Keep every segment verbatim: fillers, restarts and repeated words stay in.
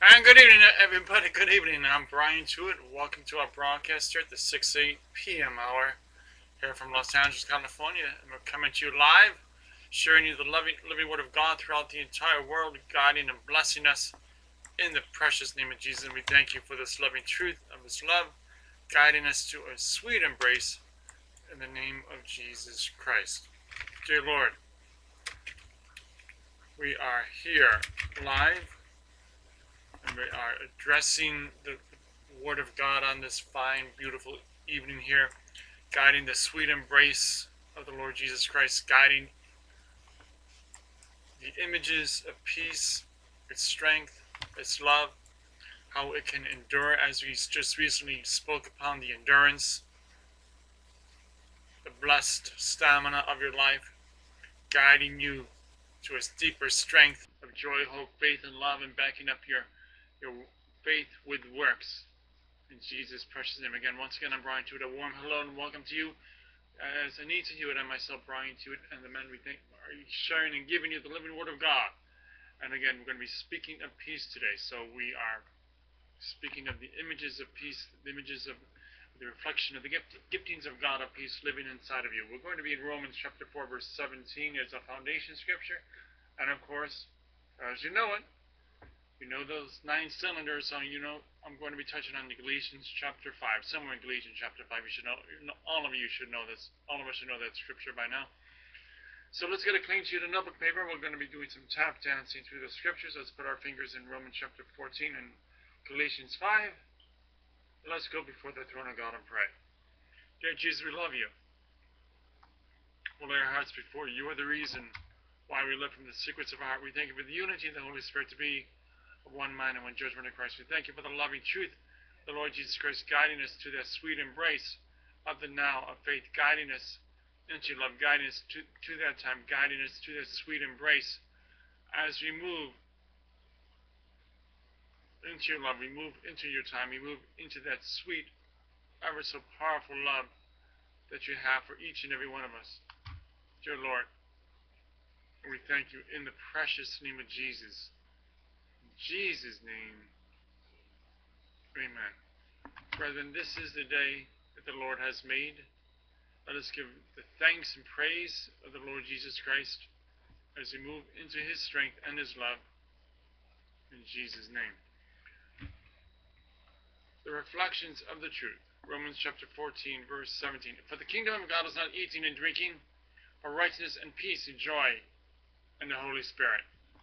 And good evening, everybody. Good evening. I'm Bryant Hewitt. Welcome to our broadcast here at the six eight p m hour here from Los Angeles, California. And we're coming to you live, sharing you the living, living Word of God throughout the entire world, guiding and blessing us in the precious name of Jesus. And we thank you for this loving truth of His love, guiding us to a sweet embrace in the name of Jesus Christ. Dear Lord, we are here live. And we are addressing the Word of God on this fine, beautiful evening here, guiding the sweet embrace of the Lord Jesus Christ, guiding the images of peace, its strength, its love, how it can endure, as we just recently spoke upon the endurance, the blessed stamina of your life, guiding you to a deeper strength of joy, hope, faith, and love, and backing up your your faith with works. In Jesus' precious name. Again, once again, I'm Bryant Hewitt. A warm hello and welcome to you. As Anita Hewitt and myself, Bryant Hewitt, and the men we think are sharing and giving you the living Word of God. And again, we're going to be speaking of peace today. So we are speaking of the images of peace, the images of the reflection of the gift, giftings of God of peace living inside of you. We're going to be in Romans chapter four, verse seventeen as a foundation scripture. And of course, as you know it, you know those nine cylinders, so you know I'm going to be touching on the Galatians chapter five. Somewhere in Galatians chapter five, you should know, all of you should know this. All of us should know that scripture by now. So let's get a clean sheet of notebook paper. We're going to be doing some tap dancing through the scriptures. Let's put our fingers in Romans chapter fourteen and Galatians five. Let's go before the throne of God and pray. Dear Jesus, we love you. We'll lay our hearts before you. You are the reason why we live from the secrets of our heart. We thank you for the unity of the Holy Spirit to be one mind and one judgment in Christ. We thank you for the loving truth, the Lord Jesus Christ, guiding us to that sweet embrace of the now of faith, guiding us into love, guiding us to, to that time, guiding us to that sweet embrace as we move into your love, we move into your time, we move into that sweet, ever so powerful love that you have for each and every one of us. Dear Lord, we thank you in the precious name of Jesus. Jesus' name, amen. Brethren, this is the day that the Lord has made. Let us give the thanks and praise of the Lord Jesus Christ as we move into His strength and His love. In Jesus' name. The reflections of the truth. Romans chapter fourteen, verse seventeen. For the kingdom of God is not eating and drinking, but righteousness and peace and joy in the Holy Spirit.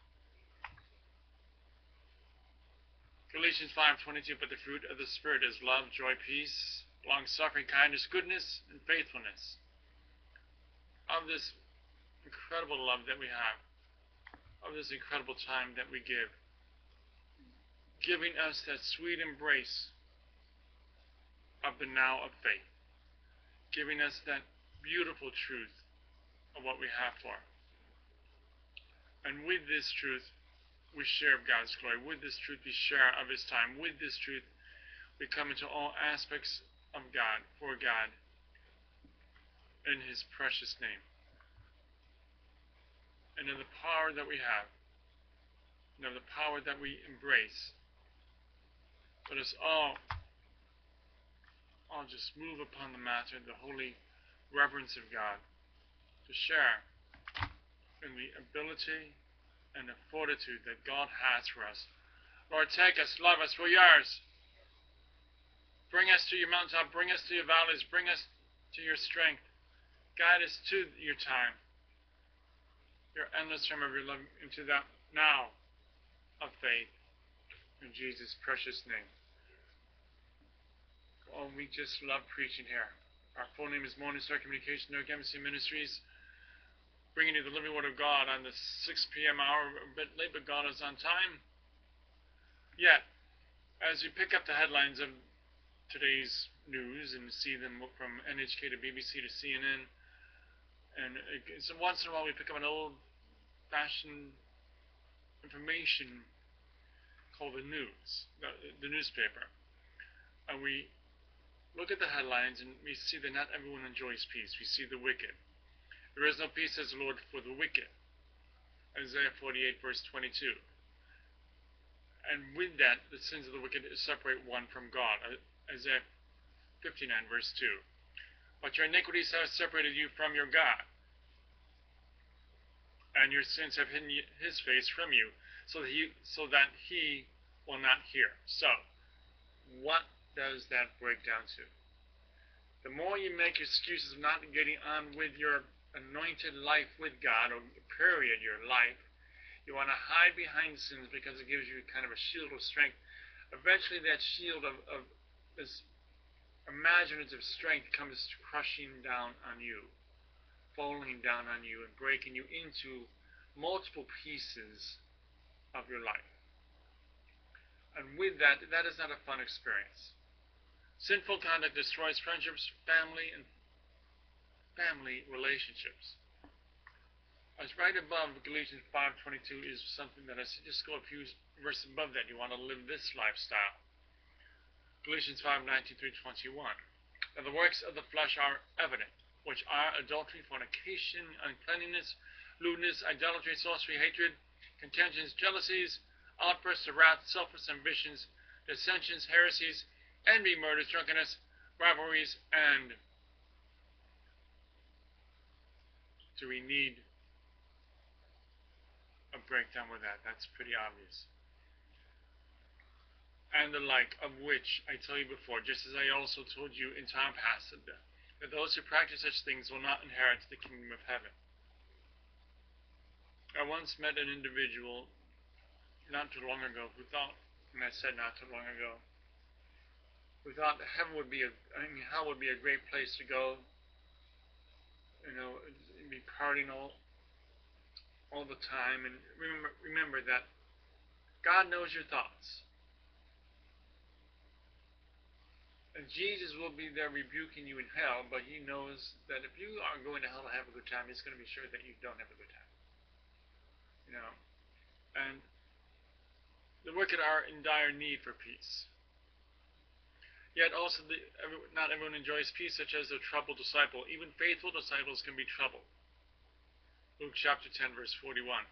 Galatians five twenty-two, but the fruit of the Spirit is love, joy, peace, long-suffering, kindness, goodness, and faithfulness. Of this incredible love that we have, of this incredible time that we give, giving us that sweet embrace of the now of faith, giving us that beautiful truth of what we have for. And with this truth, we share of God's glory. With this truth, we share of His time. With this truth, we come into all aspects of God, for God, in His precious name. And in the power that we have, and of the power that we embrace, let us all, all just move upon the matter, the holy reverence of God, to share in the ability and the fortitude that God has for us. Lord, take us, love us, we're yours. Bring us to your mountaintop, bring us to your valleys, bring us to your strength. Guide us to your time, your endless term of your love, into that now of faith. In Jesus' precious name. Oh, we just love preaching here. Our full name is Morning Star Communication, North Embassy Ministries, bringing you the living Word of God on the six p m hour, a bit late, but God is on time. Yet, as we pick up the headlines of today's news and see them from N H K to B B C to C N N, and so once in a while we pick up an old-fashioned information called the news, the, the newspaper, and we look at the headlines and we see that not everyone enjoys peace. We see the wicked. There is no peace, says the Lord, for the wicked. Isaiah forty-eight, verse twenty-two. And with that, the sins of the wicked separate one from God. Isaiah fifty-nine, verse two. But your iniquities have separated you from your God, and your sins have hidden his face from you, so that he, so that he will not hear. So, what does that break down to? The more you make excuses of not getting on with your anointed life with God, or period, your life, you want to hide behind sins because it gives you kind of a shield of strength. Eventually that shield of, of this imaginative strength comes crushing down on you, falling down on you, and breaking you into multiple pieces of your life. And with that, that is not a fun experience. Sinful conduct destroys friendships, family, and family relationships. As right above Galatians five twenty-two is something that I said, just go a few verses above that. You want to live this lifestyle. Galatians five nineteen through twenty-one. Now the works of the flesh are evident, which are adultery, fornication, uncleanness, lewdness, idolatry, sorcery, hatred, contentions, jealousies, outbursts of wrath, selfish ambitions, dissensions, heresies, envy, murders, drunkenness, rivalries, and do we need a breakdown with that? That's pretty obvious. And the like, of which I tell you before, just as I also told you in time past, that those who practice such things will not inherit the kingdom of heaven. I once met an individual not too long ago who thought, and I said not too long ago, who thought heaven would be a, I mean, hell would be a great place to go, you know, be partying all, all the time. And remember, remember that God knows your thoughts. And Jesus will be there rebuking you in hell, but he knows that if you are going to hell to have a good time, he's going to be sure that you don't have a good time. You know, and the wicked are in dire need for peace. Yet also, the, every, not everyone enjoys peace, such as the troubled disciple. Even faithful disciples can be troubled. Luke chapter ten, verse forty-one.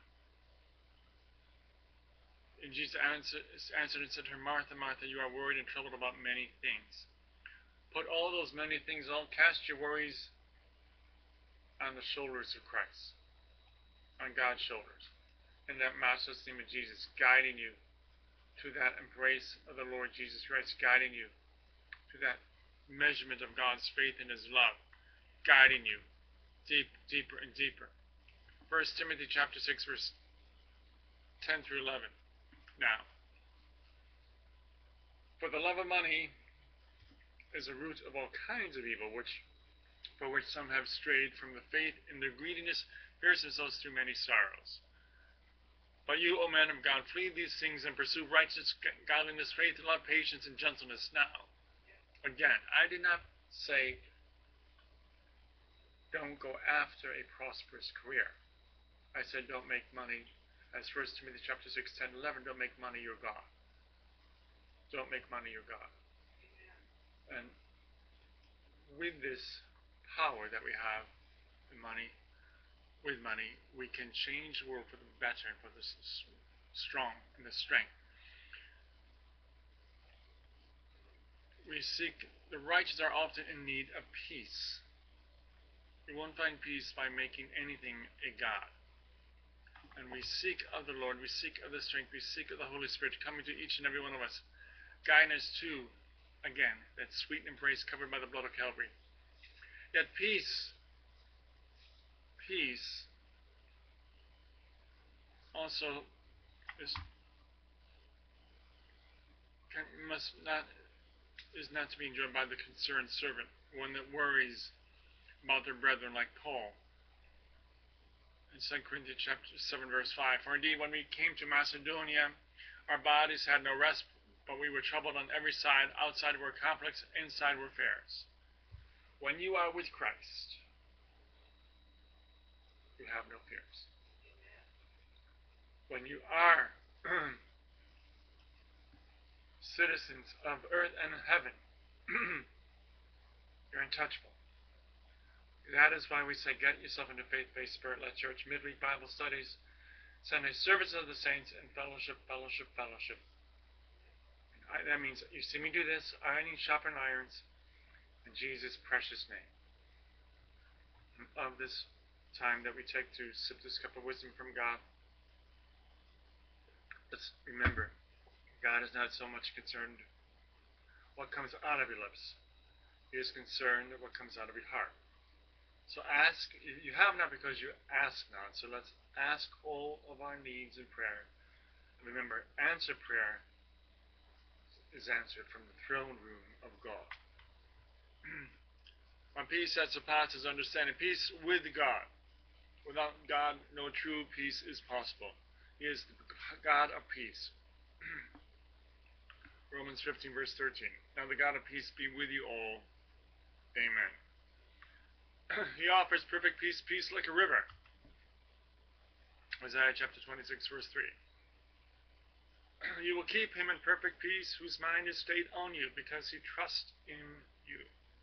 And Jesus answered, answered and said to her, Martha, Martha, you are worried and troubled about many things. Put all those many things on, cast your worries on the shoulders of Christ, on God's shoulders. And that matchless name of Jesus, guiding you to that embrace of the Lord Jesus Christ, guiding you to that measurement of God's faith and his love, guiding you deep, deeper and deeper. First Timothy chapter six, verse ten through eleven. Now, for the love of money is a root of all kinds of evil, which for which some have strayed from the faith, and their greediness pierces themselves through many sorrows. But you, O men of God, flee these things and pursue righteousness, godliness, faith, love, patience, and gentleness. Now, again, I did not say don't go after a prosperous career. I said don't make money, as First Timothy chapter six, ten, eleven, don't make money your God. Don't make money your God. And with this power that we have in money, with money, we can change the world for the better and for the strong and the strength. We seek, the righteous are often in need of peace. We won't find peace by making anything a God. And we seek of the Lord, we seek of the strength, we seek of the Holy Spirit coming to each and every one of us, guiding us to, again, that sweet embrace covered by the blood of Calvary. Yet peace, peace also is can, must not is not to be enjoyed by the concerned servant, one that worries about their brethren, like Paul in Second Corinthians chapter seven, verse five. For indeed, when we came to Macedonia, our bodies had no rest, but we were troubled on every side. Outside were conflicts, inside were fairs. When you are with Christ, you have no fears. When you are citizens of earth and heaven, you're untouchable. That is why we say, get yourself into faith-based spirit-led church, midweek Bible studies, Sunday service of the saints, and fellowship, fellowship, fellowship. I, that means you see me do this, ironing sharpen irons, in Jesus' precious name. Of this time that we take to sip this cup of wisdom from God, let's remember, God is not so much concerned what comes out of your lips. He is concerned what comes out of your heart. So ask, you have not because you ask not. So let's ask all of our needs in prayer. And remember, answered prayer is answered from the throne room of God. On peace that surpasses understanding. Peace with God. Without God, no true peace is possible. He is the God of peace. Romans fifteen, verse thirteen. Now the God of peace be with you all. Amen. He offers perfect peace, peace like a river. Isaiah chapter twenty-six, verse three. You will keep him in perfect peace, whose mind is stayed on you, because he trusts in you.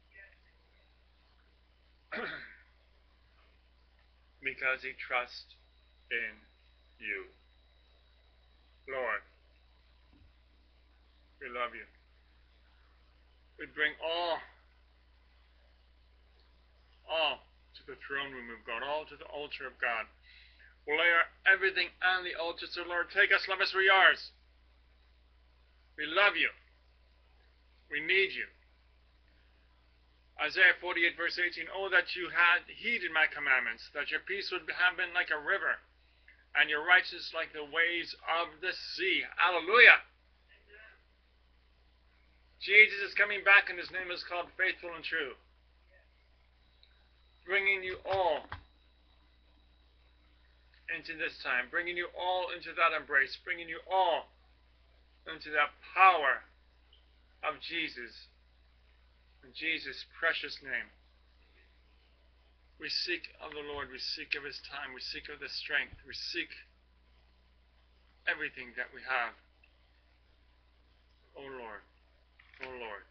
Because he trusts in you. Lord, we love you. We bring all, all to the throne room of God, all to the altar of God. We'll lay our everything on the altar. So Lord, take us, love us, we're yours. We love you. We need you. Isaiah forty-eight, verse eighteen. Oh, that you had heeded my commandments, that your peace would have been like a river, and your righteousness like the waves of the sea. Hallelujah. Jesus is coming back, and his name is called Faithful and True. Bringing you all into this time, bringing you all into that embrace, bringing you all into that power of Jesus. In Jesus' precious name. We seek of the Lord, we seek of his time, we seek of the strength, we seek everything that we have. Oh Lord, oh Lord.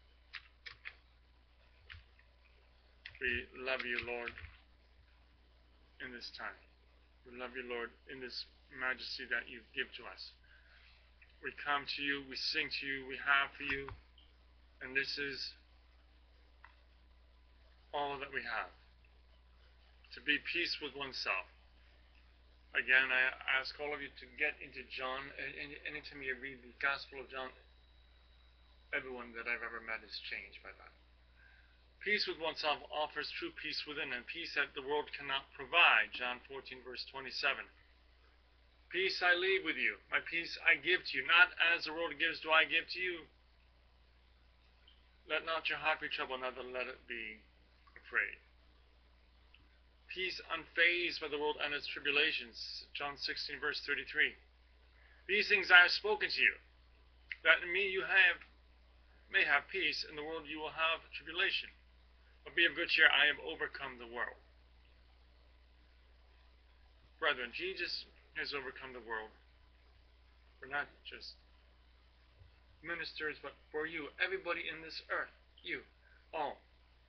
We love you, Lord, in this time. We love you, Lord, in this majesty that you give to us. We come to you, we sing to you, we have for you, and this is all that we have. To be peace with oneself. Again, I ask all of you to get into John. Anytime you read the Gospel of John, everyone that I've ever met is changed by that. Peace with oneself offers true peace within, and peace that the world cannot provide. John fourteen, verse twenty-seven. Peace I leave with you. My peace I give to you. Not as the world gives do I give to you. Let not your heart be troubled, neither let it be afraid. Peace unfazed by the world and its tribulations. John sixteen, verse thirty-three. These things I have spoken to you, that in me you have may have peace. In the world you will have tribulation. But be of good cheer, I have overcome the world. Brethren, Jesus has overcome the world. We're not just ministers, but for you, everybody in this earth, you, all.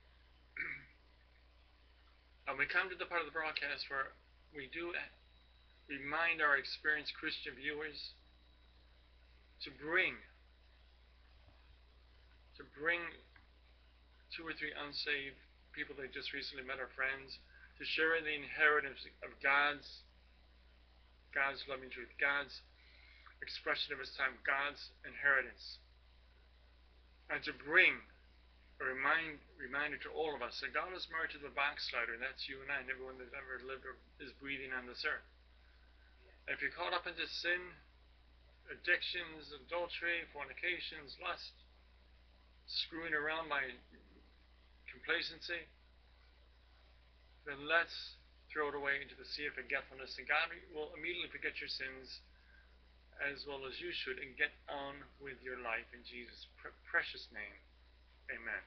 And we come to the part of the broadcast where we do remind our experienced Christian viewers to bring, to bring two or three unsaved people they just recently met, our friends, to share in the inheritance of God's, God's loving truth, God's expression of his time, God's inheritance, and to bring a remind, reminder to all of us that God is married to the backslider, and that's you and I, and everyone that ever lived or is breathing on this earth. And if you're caught up into sin, addictions, adultery, fornications, lust, screwing around by complacency, then let's throw it away into the sea of forgetfulness, and God will immediately forget your sins as well as you should, and get on with your life in Jesus' pre- precious name. Amen.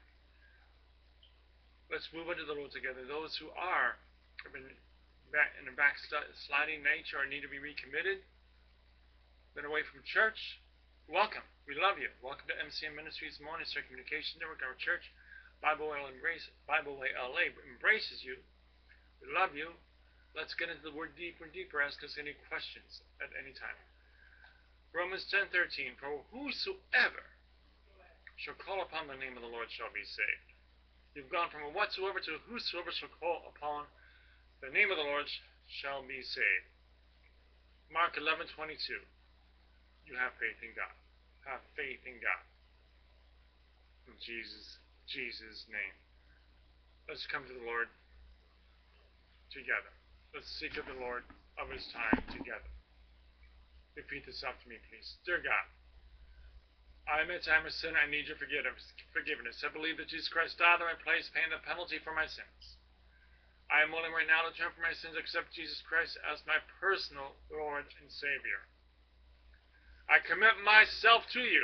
Let's move into the Lord together. Those who are have been back in a backsliding nature or need to be recommitted, been away from church, welcome. We love you. Welcome to M C M Ministries Morning Star Communication Network. Our church, Bible Way Embrace, Bible Way L A, embraces you. We love you. Let's get into the Word deeper and deeper. Ask us any questions at any time. Romans ten thirteen, for whosoever shall call upon the name of the Lord shall be saved. You've gone from a whatsoever to a whosoever shall call upon the name of the Lord shall be saved. Mark eleven twenty-two. You have faith in God. Have faith in God. In Jesus, Jesus' name. Let's come to the Lord together. Let's seek of the Lord of his time together. Repeat this after me, please. Dear God, I admit I am a sinner. I need your forgiveness. I believe that Jesus Christ died in my place, paying the penalty for my sins. I am willing right now to turn from my sins, accept Jesus Christ as my personal Lord and Savior. I commit myself to you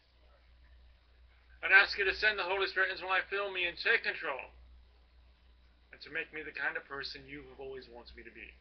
and ask you to send the Holy Spirit into my life, fill me and take control, and to make me the kind of person you have always wanted me to be.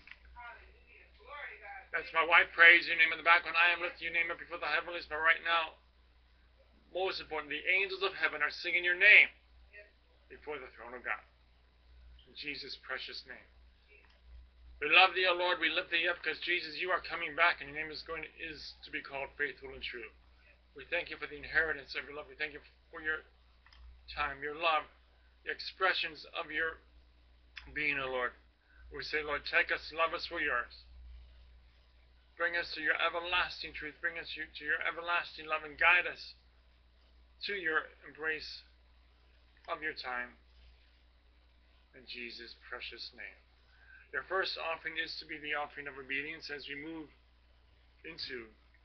That's my wife. Praise your name in the background. I am lifting your name up before the heavens, but right now, most important, the angels of heaven are singing your name before the throne of God. In Jesus' precious name. We love thee, O Lord. We lift thee up because, Jesus, you are coming back, and your name is going to, is to be called faithful and true. We thank you for the inheritance of your love. We thank you for your time, your love, the expressions of your being, O Lord. We say, Lord, take us, love us, we're yours. Bring us to your everlasting truth. Bring us to your everlasting love and guide us to your embrace of your time. In Jesus' precious name. Your first offering is to be the offering of obedience as we move into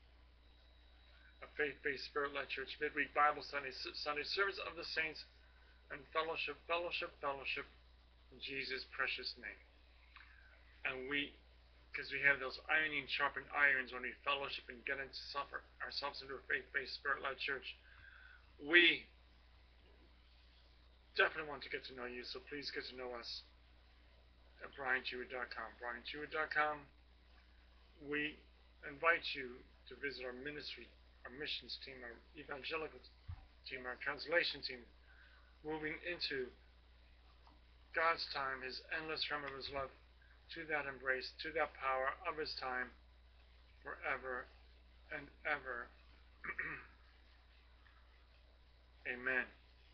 a faith-based, spirit-led church midweek Bible Sunday, Sunday service of the saints and fellowship, fellowship, fellowship in Jesus' precious name. And we, because we have those ironing sharpened irons when we fellowship and get into suffer ourselves into a faith-based, spirit-led church, we definitely want to get to know you, so please get to know us at Bryant Hewitt dot com. Bryant Hewitt dot com. We invite you to visit our ministry, our missions team, our evangelical team, our translation team, moving into God's time, his endless realm of his love, to that embrace, to that power of his time, forever and ever. Amen.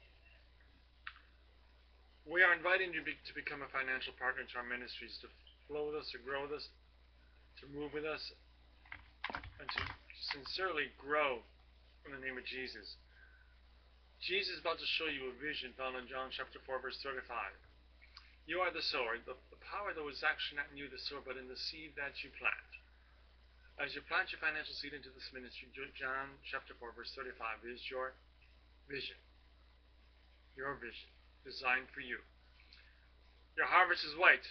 We are inviting you to become a financial partner to our ministries, to flow with us, to grow with us, to move with us, and to sincerely grow in the name of Jesus. Jesus is about to show you a vision found in John chapter four, verse thirty-five. You are the sower. The, the power, though, is actually not in you, the sower, but in the seed that you plant. As you plant your financial seed into this ministry, John chapter four, verse thirty-five is your vision. Your vision, designed for you. Your harvest is white.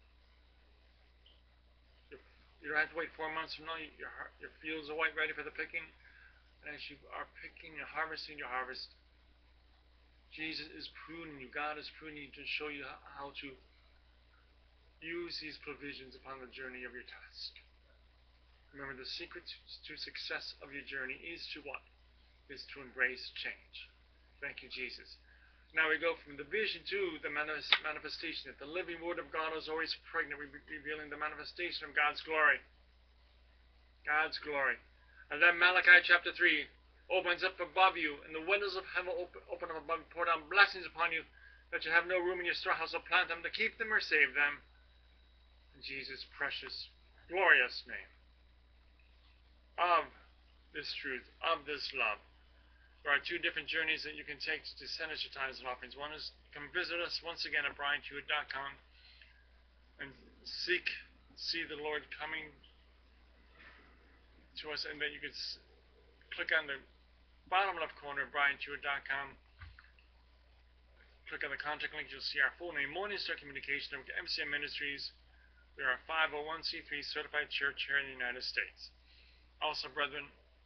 You don't have to wait four months from now. Your, your fields are white, ready for the picking. And as you are picking and harvesting your harvest, Jesus is pruning you. God is pruning you to show you how to use these provisions upon the journey of your task. Remember, the secret to success of your journey is to what? Is to embrace change. Thank you, Jesus. Now we go from the vision to the manifestation. That the living word of God is always pregnant, revealing the manifestation of God's glory. God's glory. And then Malachi chapter three opens up above you, and the windows of heaven open, open up above you, pour down blessings upon you, that you have no room in your storehouse to plant them, to keep them or save them. In Jesus' precious, glorious name. Of this truth, of this love. There are two different journeys that you can take to send us your tithes and offerings. One is come visit us once again at Bryant Hewitt dot com and seek, see the Lord coming to us, and that you could click on the bottom left corner of Bryant Hewitt dot com. Click on the contact link, you'll see our full name, Morning Star Communication of M C M Ministries. We are a five oh one c three certified church here in the United States. Also, brethren,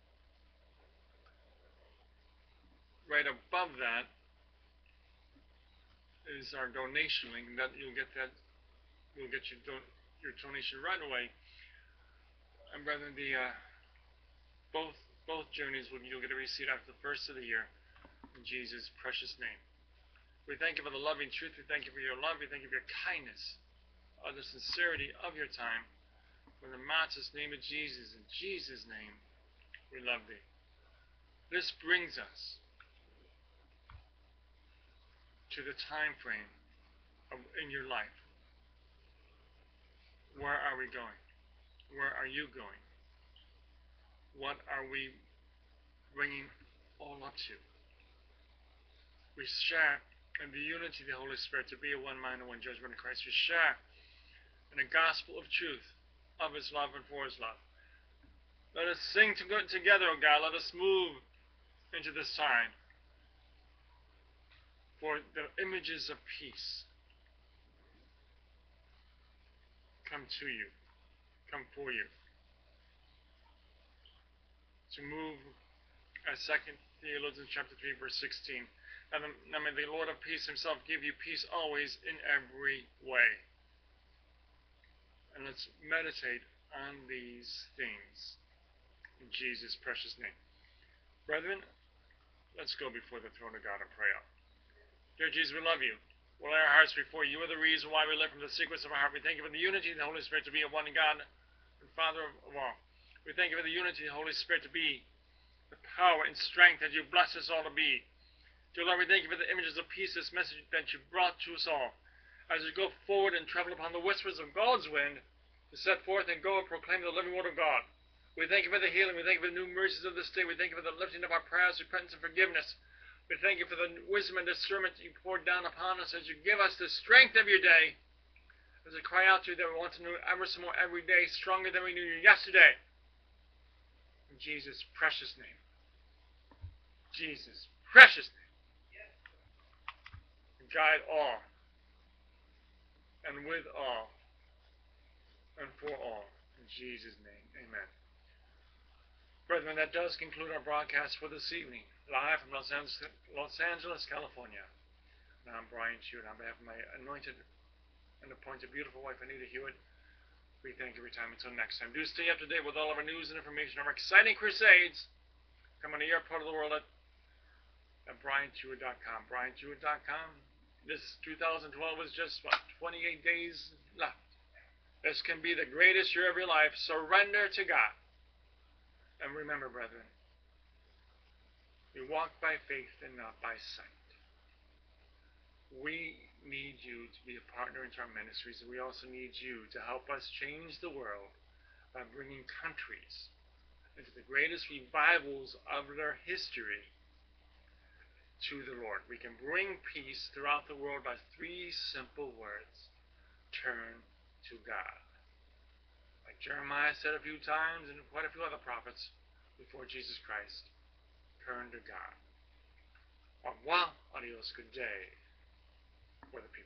right above that is our donation link. That you'll get that, you'll get your don your donation right away. And brethren, the uh, both both journeys will you'll get a receipt after the first of the year. In Jesus' precious name, we thank you for the loving truth. We thank you for your love. We thank you for your kindness, of the sincerity of your time. In the matchless name of Jesus, in Jesus' name, We love thee. This brings us to the time frame of, in your life. Where are we going? Where are you going? What are we bringing all up to? We share in the unity of the Holy Spirit to be a one mind and one judgment in Christ. We share in the gospel of truth of His love and for His love. Let us sing together, O God. Let us move into the sign for the images of peace come to you, come for you. To move, as Second Thessalonians chapter three, verse sixteen. And now may the Lord of peace Himself give you peace always in every way. And let's meditate on these things in Jesus' precious name. Brethren, let's go before the throne of God and pray out. Dear Jesus, we love you. We'll lay our hearts before you. You are the reason why we live from the secrets of our heart. We thank you for the unity of the Holy Spirit to be a one God and Father of all. We thank you for the unity of the Holy Spirit to be the power and strength that you bless us all to be. Dear Lord, we thank you for the images of peace, this message that you brought to us all. As we go forward and travel upon the whispers of God's wind, to set forth and go and proclaim the living word of God. We thank you for the healing. We thank you for the new mercies of this day. We thank you for the lifting of our prayers, repentance, and forgiveness. We thank you for the wisdom and discernment that you poured down upon us as you give us the strength of your day. As we cry out to you that we want to know ever so more every day, stronger than we knew you yesterday. In Jesus' precious name. Jesus' precious name. Guide all, and with all, and for all. In Jesus' name, amen. Brethren, that does conclude our broadcast for this evening, live from Los Angeles, Los Angeles, California. Now I'm Bryant Hewitt, on behalf of my anointed and appointed beautiful wife, Anita Hewitt. We thank you every time. Until next time, do stay up to date with all of our news and information, our exciting crusades coming to your part of the world at, at Bryant Hewitt dot com. Bryant Hewitt dot com. This two thousand twelve is just, what, twenty-eight days left. This can be the greatest year of your life. Surrender to God. And remember, brethren, we walk by faith and not by sight. We need you to be a partner into our ministries, and we also need you to help us change the world by bringing countries into the greatest revivals of their history to the Lord. We can bring peace throughout the world by three simple words. Turn to God. Like Jeremiah said a few times, and quite a few other prophets before Jesus Christ, turn to God. Au revoir, adios, good day for the people.